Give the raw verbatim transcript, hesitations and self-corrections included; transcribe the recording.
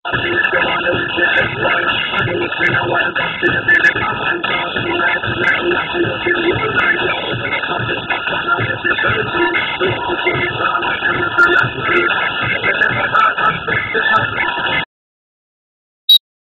I feel the one who is the one. I know it's been a while, but still a bit